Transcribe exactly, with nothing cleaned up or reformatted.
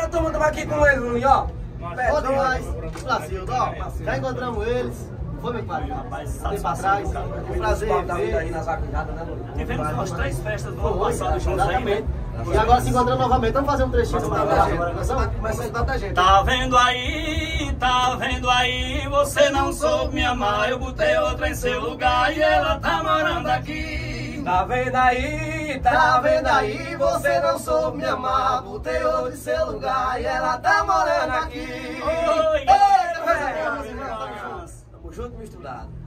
a turma tava aqui com eles, ó. Bom demais, Brasil, ó. Já encontramos eles. Foi, meu pai? Rapaz, tempo atrás. Um prazer. Aí nas vaquejadas, né, Luiz? Tivemos umas três festas do ano passado juntos aí, né? E agora se encontrando novamente, vamos fazer um trechinho Tá começando tanta gente. Tá vendo aí, tá vendo aí, você não soube me amar, eu botei outra em seu lugar e ela tá morando aqui. Tá vendo aí, Tá vendo aí, você não soube me amar, botei outra em seu lugar e ela tá morando aqui. Oi, Ei, velho! Tamo junto, misturado.